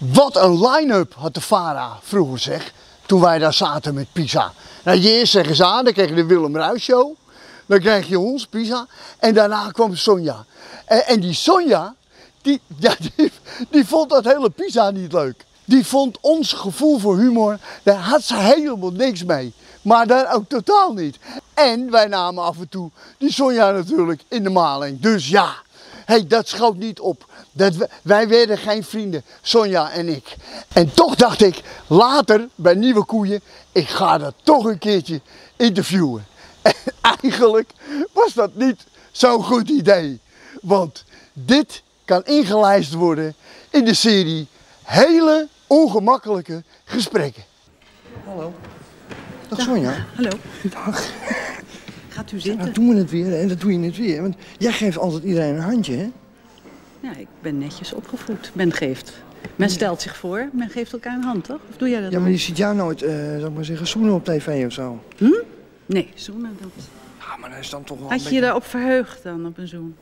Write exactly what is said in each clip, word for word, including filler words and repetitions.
Wat een line-up had de Vara vroeger, zeg, toen wij daar zaten met Pisa. Nou, je eerst zeggen ze aan, dan kreeg je de Willem Ruijs show. Dan kreeg je ons, Pisa. En daarna kwam Sonja. En, en die Sonja, die, ja, die, die vond dat hele Pisa niet leuk. Die vond ons gevoel voor humor, daar had ze helemaal niks mee. Maar daar ook totaal niet. En wij namen af en toe die Sonja natuurlijk in de maling. Dus ja, hey, dat schoot niet op. Dat we, wij werden geen vrienden, Sonja en ik. En toch dacht ik, later bij Nieuwe Koeien, ik ga dat toch een keertje interviewen. En eigenlijk was dat niet zo'n goed idee. Want dit kan ingelijst worden in de serie hele ongemakkelijke gesprekken. Hallo. Dag, Dag Sonja. Hallo. Dag. Gaat u zitten? Nou doen we het weer en dat doe je net weer. Want jij geeft altijd iedereen een handje, hè? Ja, ik ben netjes opgevoed. Men geeft. Men stelt zich voor, men geeft elkaar een hand, toch? Of doe jij dat? Ja, maar je ziet jou nooit, uh, zal ik maar zeggen, zoenen op tv of zo. Hm? Nee, zoenen dat. Ja, maar dat is dan toch wel Had een je beetje... je daarop verheugd dan, op een zoen?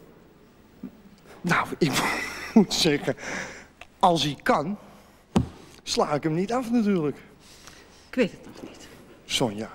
Nou, ik moet zeggen, als hij kan, sla ik hem niet af natuurlijk. Ik weet het nog niet. Sonja.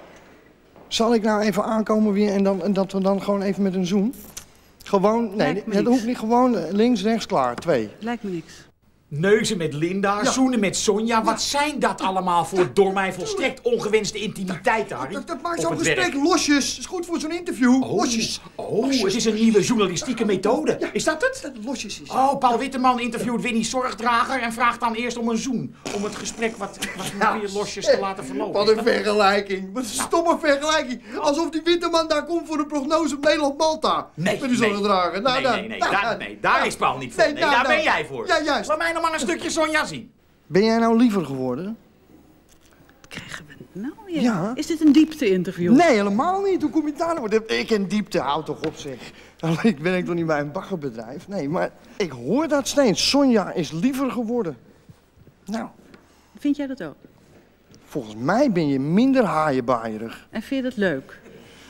Zal ik nou even aankomen weer en, dan, en dat we dan gewoon even met een zoen? Gewoon, nee, Lijkt me dat niks. hoeft niet, gewoon links, rechts, klaar, twee. Lijkt me niks. Neuzen met Linda, Ja. zoenen met Sonja. Wat zijn dat allemaal voor door mij volstrekt ongewenste intimiteiten, Harry? Dat, dat maakt Op zo'n het gesprek werk. losjes. Dat is goed voor zo'n interview. Oh, Losjes. oh, het is een nieuwe journalistieke methode. Is dat het? Dat het losjes is. Oh, Paul Witteman interviewt Winnie Zorgdrager en vraagt dan eerst om een zoen. Om het gesprek wat, wat meer losjes te laten verlopen. Wat een vergelijking. Wat een stomme vergelijking. Alsof die Witteman daar komt voor een prognose op Nederland-Malta. Nee, Met die nee. zorgdrager. Nou, nee, dan, nee, nee, nou, daar, dan. nee, daar Nou, is Paul niet voor. nee, Nee, nou, daar nou. ben jij voor. Ja, juist. Laat mij nog maar een stukje Sonja zien. Ben jij nou liever geworden? Wat krijgen we nou weer? Ja. Is dit een diepte-interview? Nee, helemaal niet. Hoe kom je daar nou? Ik in diepte, houd toch op zeg. Ik ben toch niet bij een baggerbedrijf? Nee, maar ik hoor dat steeds. Sonja is liever geworden. Nou, Vind jij dat ook? volgens mij ben je minder haaienbaaierig. En vind je dat leuk?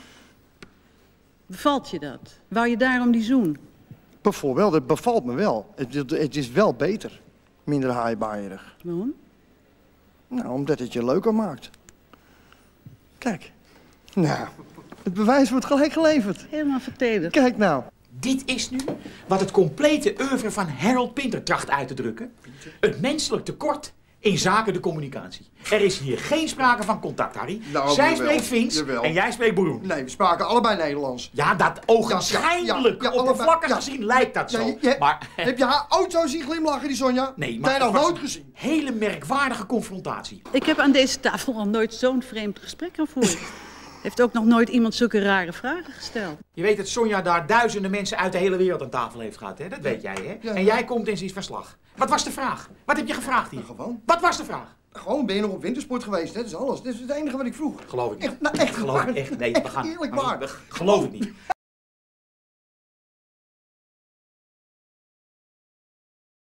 Bevalt je dat? Wou je daarom die zoen? Bijvoorbeeld, het bevalt me wel. Het, het, het is wel beter. Minder haaienbaaierig. Waarom? Nou, omdat het je leuker maakt. Kijk. Nou, het bewijs wordt gelijk geleverd. Helemaal vertederd. Kijk nou. Dit is nu wat het complete oeuvre van Harold Pinter tracht uit te drukken. Het menselijk tekort in zaken de communicatie. Er is hier geen sprake van contact, Harry. Nou, Zij jawel, spreekt Fins jawel. en jij spreekt Beroen. Nee, we spraken allebei Nederlands. Ja, dat ogenschijnlijk, Ja, ja, ja, oppervlakkig allebei, ja. gezien lijkt dat zo. Ja, je- je- maar Heb je haar ooit zo zien glimlachen, die Sonja? nee, maar Jij nog het was nooit een gezien. hele merkwaardige confrontatie. Ik heb aan deze tafel al nooit zo'n vreemd gesprek gevoerd. Heeft ook nog nooit iemand zulke rare vragen gesteld. Je weet dat Sonja daar duizenden mensen uit de hele wereld aan tafel heeft gehad, hè? Dat weet jij, hè? Ja, en ja. jij komt in zijn verslag. Wat was de vraag? Wat heb je gevraagd hier? Nou, gewoon. Wat was de vraag? Gewoon, ben je nog op wintersport geweest? Dat is alles. Dit is het enige wat ik vroeg. Geloof ik niet. Echt, nou, echt Geloof ik waar. echt. Nee, we Echt gaan. eerlijk Harry, waar. we- Geloof het niet.